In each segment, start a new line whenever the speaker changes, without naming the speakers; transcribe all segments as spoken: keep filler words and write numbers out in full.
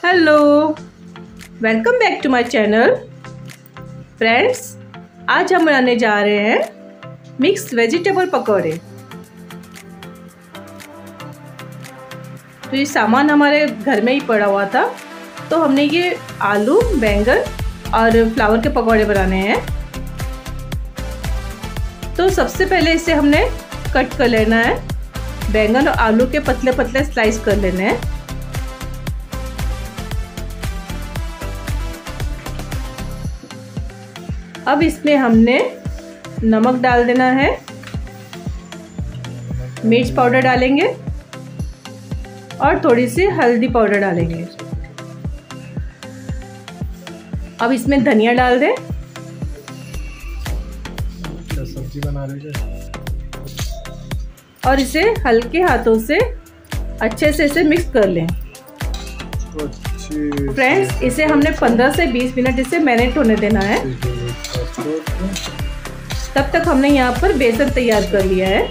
Hello, welcome back to my channel. Friends, आज हम बनाने जा रहे हैं मिक्स वेजिटेबल पकौड़े। तो ये सामान हमारे घर में ही पड़ा हुआ था, तो हमने ये आलू, बैंगन और फ्लावर के पकौड़े बनाने हैं। तो सबसे पहले इसे हमने कट कर लेना है। बैंगन और आलू के पतले पतले स्लाइस कर लेने हैं। अब इसमें हमने नमक डाल देना है, मिर्च पाउडर डालेंगे और थोड़ी सी हल्दी पाउडर डालेंगे। अब इसमें धनिया डाल दें।
सब्जी बना रही है
और इसे हल्के हाथों से अच्छे से इसे मिक्स कर लें। फ्रेंड्स, इसे हमने पंद्रह से बीस मिनट इसे मैरिनेट होने देना है। तब तक हमने यहाँ पर बेसन तैयार कर लिया है।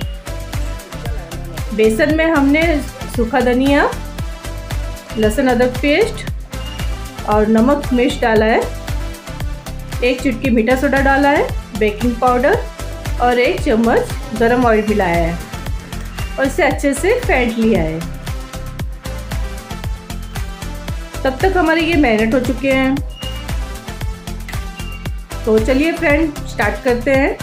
बेसन में हमने सूखा धनिया, लहसुन अदरक पेस्ट और नमक मिर्च डाला है। एक चुटकी मीठा सोडा डाला है, बेकिंग पाउडर और एक चम्मच गरम ऑयल मिलाया है और इसे अच्छे से फेंट लिया है। तब तक हमारे ये मैरिनेट हो चुके हैं। तो चलिए फ्रेंड, स्टार्ट करते हैं।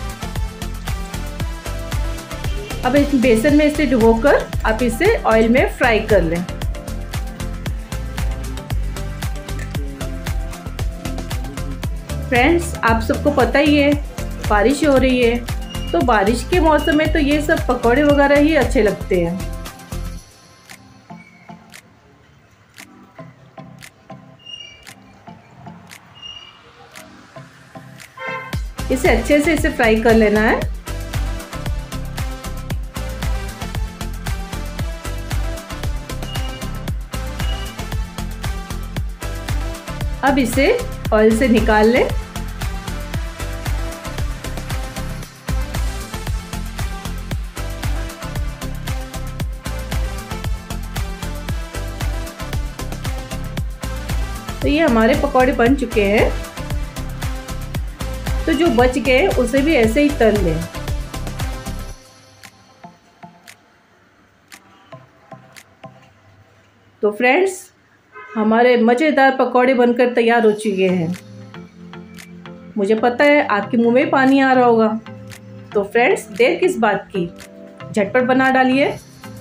अब इस बेसन में इसे डुबोकर आप इसे ऑयल में फ्राई कर लें। फ्रेंड्स, आप सबको पता ही है बारिश हो रही है, तो बारिश के मौसम में तो ये सब पकौड़े वगैरह ही अच्छे लगते हैं। इसे अच्छे से इसे फ्राई कर लेना है। अब इसे ऑयल से निकाल लें। तो ये हमारे पकौड़े बन चुके हैं। तो जो बच गए उसे भी ऐसे ही तल लें। तो फ्रेंड्स, हमारे मज़ेदार पकौड़े बनकर तैयार हो चुके हैं। मुझे पता है आपके मुंह में पानी आ रहा होगा। तो फ्रेंड्स, देर किस बात की, झटपट बना डालिए।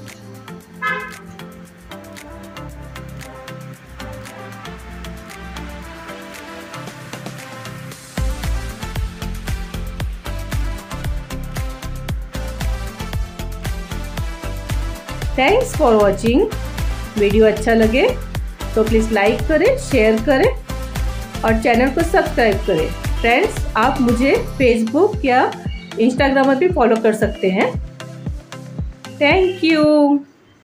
Thanks for watching. वीडियो अच्छा लगे तो प्लीज़ लाइक करें, शेयर करें और चैनल को सब्सक्राइब करें। फ्रेंड्स, आप मुझे फेसबुक या इंस्टाग्राम पर भी फॉलो कर सकते हैं। Thank you.